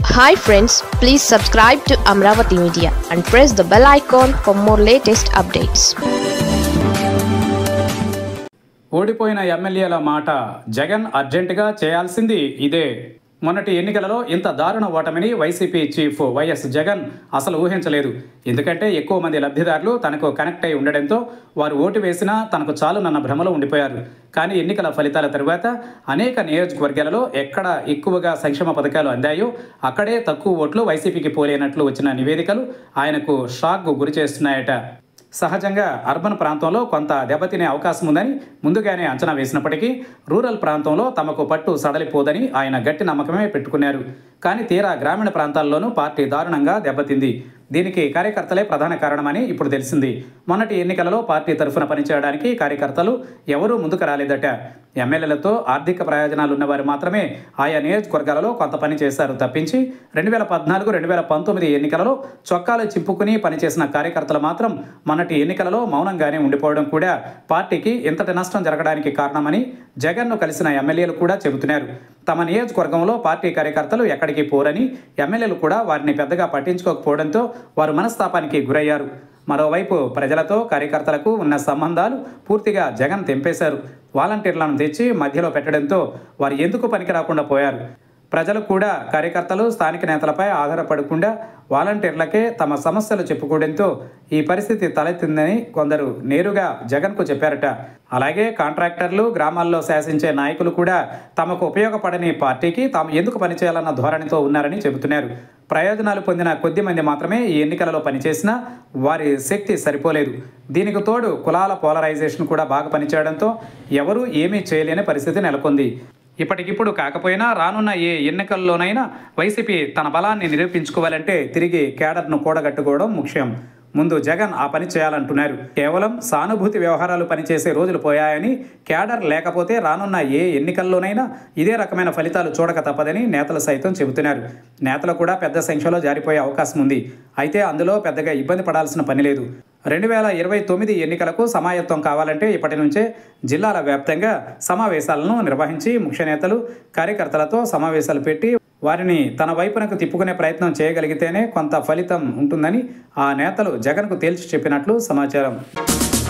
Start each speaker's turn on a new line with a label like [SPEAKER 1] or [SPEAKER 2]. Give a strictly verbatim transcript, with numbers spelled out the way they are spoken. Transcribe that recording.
[SPEAKER 1] Hi friends, please subscribe to Amravati Media and press the bell icon for more latest updates.
[SPEAKER 2] ఓడిపోయిన ఎమ్మెల్యేల మాట జగన్ అర్జెంటుగా చేయాల్సింది ఇదే. మొన్నటి ఎన్నికలలో ఇంత దారుణ ఓటమిని వైసీపీ చీఫ్ వైఎస్ జగన్ అసలు ఊహించలేదు. ఎందుకంటే ఎక్కువ మంది లబ్ధిదారులు తనకు కనెక్ట్ అయి ఉండడంతో వారు ఓటు వేసినా తనకు చాలునన్న భ్రమలో ఉండిపోయారు. కానీ ఎన్నికల ఫలితాల తరువాత అనేక నియోజకవర్గాలలో ఎక్కడ ఎక్కువగా సంక్షేమ పథకాలు అందాయో అక్కడే తక్కువ ఓట్లు వైసీపీకి పోలేనట్లు వచ్చిన నివేదికలు ఆయనకు షాక్కు గురి చేస్తున్నాయట. సహజంగా అర్బన్ ప్రాంతంలో కొంత దెబ్బతినే అవకాశం ఉందని ముందుగానే అంచనా వేసినప్పటికీ రూరల్ ప్రాంతంలో తమకు పట్టు సడలిపోదని ఆయన గట్టి నమ్మకమే పెట్టుకున్నారు. కానీ తీరా గ్రామీణ ప్రాంతాల్లోనూ పార్టీ దారుణంగా దెబ్బతింది. దీనికి కార్యకర్తలే ప్రధాన కారణమని ఇప్పుడు తెలిసింది. మొన్నటి ఎన్నికలలో పార్టీ తరఫున పనిచేయడానికి కార్యకర్తలు ఎవరూ ముందుకు రాలేదట. ఎమ్మెల్యేలతో ఆర్థిక ప్రయోజనాలు ఉన్నవారు మాత్రమే ఆయా నియోజకవర్గాలలో కొంత పని చేశారు తప్పించి రెండు వేల పద్నాలుగు రెండు వేల పంతొమ్మిది ఎన్నికలలో చొక్కాలు చింపుకుని పనిచేసిన కార్యకర్తలు మాత్రం మొన్నటి ఎన్నికలలో మౌనంగానే ఉండిపోవడం కూడా పార్టీకి ఇంతటి నష్టం జరగడానికి కారణమని జగన్ను కలిసిన ఎమ్మెల్యేలు కూడా చెబుతున్నారు. తమ నియోజకవర్గంలో పార్టీ కార్యకర్తలు ఎక్కడికి పోరని ఎమ్మెల్యేలు కూడా వారిని పెద్దగా పట్టించుకోకపోవడంతో వారు మనస్తాపానికి గురయ్యారు. మరోవైపు ప్రజలతో కార్యకర్తలకు ఉన్న సంబంధాలు పూర్తిగా జగన్ తెంపేశారు. వాలంటీర్లను తెచ్చి మధ్యలో పెట్టడంతో వారు ఎందుకు పనికి రాకుండా పోయారు. ప్రజలు కూడా కార్యకర్తలు స్థానిక నేతలపై ఆధారపడకుండా వాలంటీర్లకే తమ సమస్యలు చెప్పుకోవడంతో ఈ పరిస్థితి తలెత్తిందని కొందరు నేరుగా జగన్కు చెప్పారట. అలాగే కాంట్రాక్టర్లు, గ్రామాల్లో శాసించే నాయకులు కూడా తమకు ఉపయోగపడని పార్టీకి తాము ఎందుకు పనిచేయాలన్న ధోరణితో ఉన్నారని చెబుతున్నారు. ప్రయోజనాలు పొందిన కొద్ది మంది మాత్రమే ఈ ఎన్నికలలో పనిచేసినా వారి శక్తి సరిపోలేదు. దీనికి తోడు కులాల పోలరైజేషన్ కూడా బాగా పనిచేయడంతో ఎవరూ ఏమీ చేయలేని పరిస్థితి నెలకొంది. ఇప్పటికిప్పుడు కాకపోయినా రానున్న ఏ ఎన్నికల్లోనైనా వైసీపీ తన బలాన్ని నిరూపించుకోవాలంటే తిరిగి కేడర్ను కూడగట్టుకోవడం ముఖ్యం. ముందు జగన్ ఆ పని చేయాలంటున్నారు. కేవలం సానుభూతి వ్యవహారాలు పనిచేసే రోజులు పోయాయని, కేడర్ లేకపోతే రానున్న ఏ ఎన్నికల్లోనైనా ఇదే రకమైన ఫలితాలు చూడక తప్పదని నేతలు సైతం చెబుతున్నారు. నేతలు కూడా పెద్ద సంఖ్యలో జారిపోయే అవకాశం ఉంది. అయితే అందులో పెద్దగా ఇబ్బంది పడాల్సిన పని లేదు. రెండు వేల ఇరవై తొమ్మిది ఎన్నికలకు సమాయత్తం కావాలంటే ఇప్పటి నుంచే జిల్లాల వ్యాప్తంగా సమావేశాలను నిర్వహించి ముఖ్య నేతలు కార్యకర్తలతో సమావేశాలు పెట్టి వారిని తన వైపునకు తిప్పుకునే ప్రయత్నం చేయగలిగితేనే కొంత ఫలితం ఉంటుందని ఆ నేతలు జగన్కు తేల్చి చెప్పినట్లు సమాచారం.